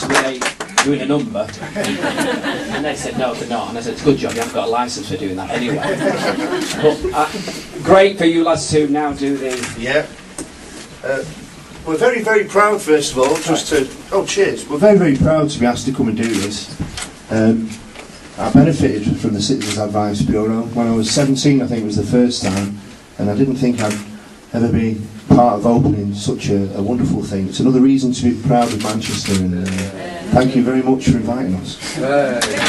doing a number. And they said, no, they're not. And I said, it's a good job, you haven't got a licence for doing that anyway. But great for you lads to now do the... Yeah. We're very, very proud, first of all, just to... Oh, cheers. We're very, very proud to be asked to come and do this. I benefited from the Citizens Advice Bureau. When I was 17, I think it was the first time, and I didn't think I'd ever be part of opening such a wonderful thing. It's another reason to be proud of Manchester, and thank you very much for inviting us.